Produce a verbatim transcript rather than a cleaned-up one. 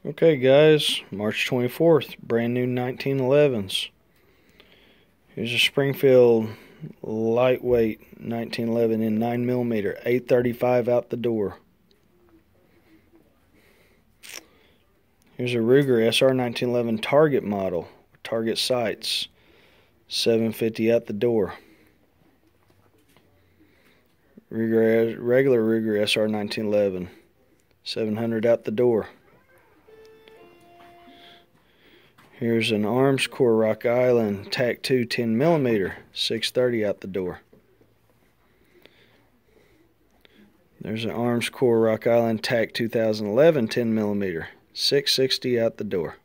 Okay guys, March twenty-fourth, brand new nineteen elevens. Here's a Springfield lightweight nineteen eleven in nine millimeter, eight thirty-five out the door. Here's a Ruger S R nineteen eleven Target model, Target sights, seven fifty out the door. Ruger, regular Ruger S R nineteen eleven, seven hundred out the door. Here's an Armscor Rock Island T A C two ten millimeter, six thirty out the door. There's an Armscor Rock Island T A C twenty eleven ten millimeter, six sixty out the door.